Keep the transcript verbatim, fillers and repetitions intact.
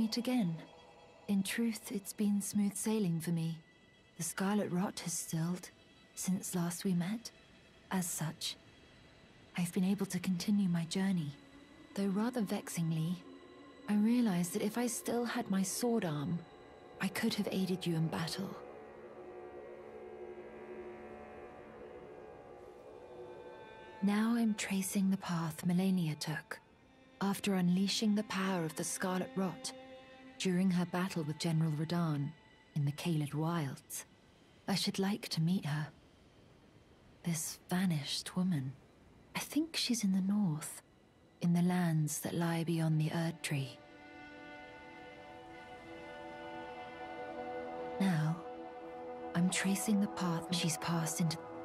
meet again. In truth, it's been smooth sailing for me. The scarlet rot has stilled since last we met. As such, I've been able to continue my journey. Though rather vexingly, I realized that if I still had my sword arm, I could have aided you in battle. Now I'm tracing the path Melania took, after unleashing the power of the Scarlet Rot during her battle with General Radahn in the Caelid Wilds. I should like to meet her. This vanished woman. I think she's in the north, in the lands that lie beyond the Erd Tree. Now, I'm tracing the path she's passed into.